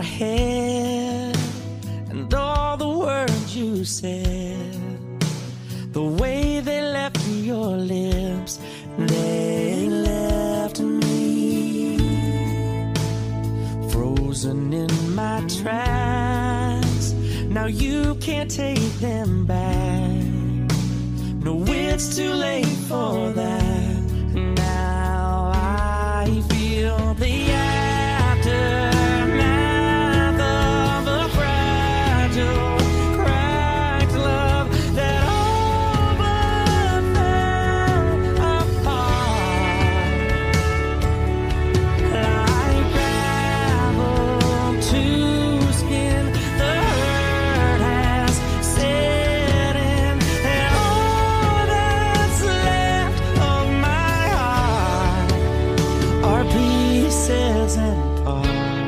head and all the words you said, the way they left your lips, they left me frozen in my tracks. Now you can't take them back. No, it's too late for that. Now I feel the aftermath of a fragile, cracked love that all but fell apart. Like gravel to skin, the hurt has set in, and all that's left of my heart are pieces and parts.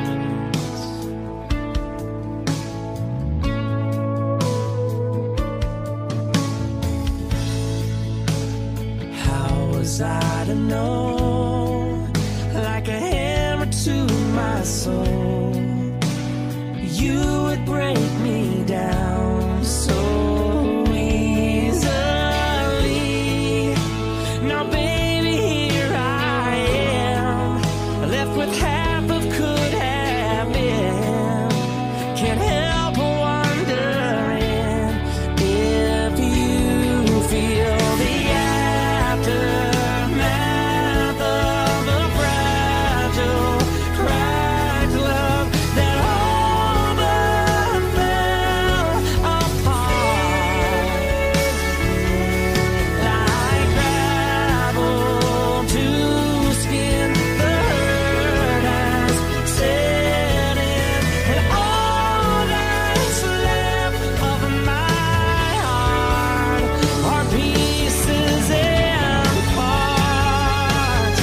How was I to know, like a hammer to my soul, you would break me down so easily? Now baby, here I am, left with half of could have been. Can't help wondering if you feel the aftermath of a fragile, cracked love that all but fell apart. Like gravel to skin, the hurt has set in, and all that's left of my heart are pieces and parts.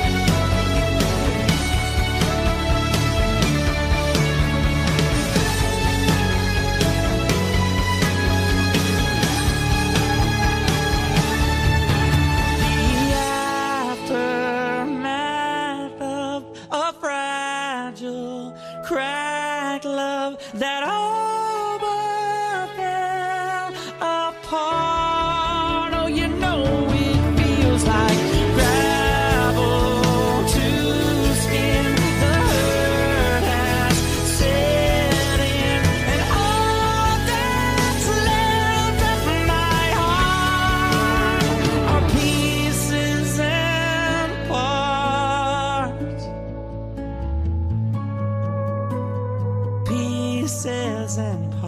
The aftermath of a fragile, cracked love that all but fell apart. Oh, you know it feels like gravel to skin. The hurt has set in, and all that's left of my heart are pieces and parts. Pieces and parts.